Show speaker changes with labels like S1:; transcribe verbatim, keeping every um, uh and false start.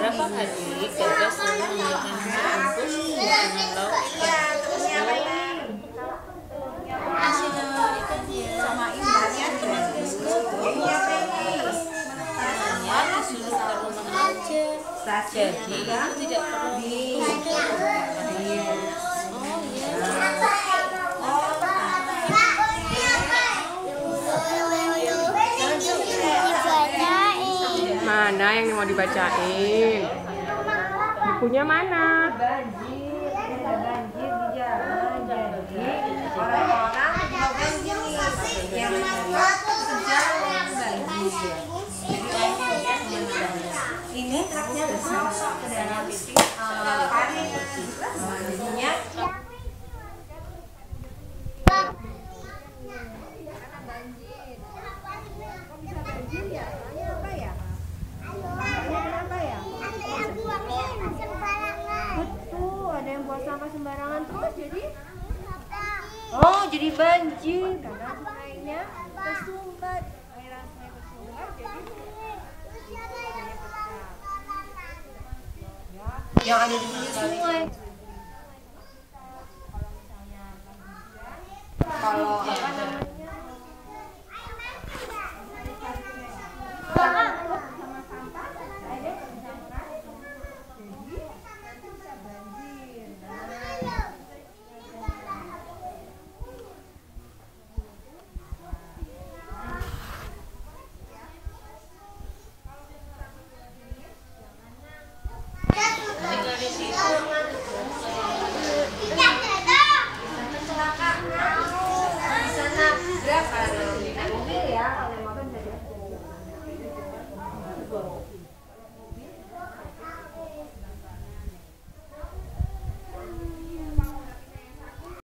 S1: beberapa hari Gaga selalu menyiapkan bungkus dengan lauk ikan. Kasih lauk ikannya sama ikannya dengan bungkus. Hanya disuruh ke rumah aja. Jadi itu tidak perlu dihitung. Oh iya.
S2: Mana yang mau dibacain? Bukunya mana?
S3: Banjir, ada banjir di jalan. Jadi orang-orang mau banjir nih, yang sejalan banjir. Ini truknya masuk ke dalam parit. Jadinya ada yang buang sampah sembarangan terus jadi oh jadi banjir karena sungainya tersumbat, aliran sungai tersumbat jadi yang ada di pinggir sungai.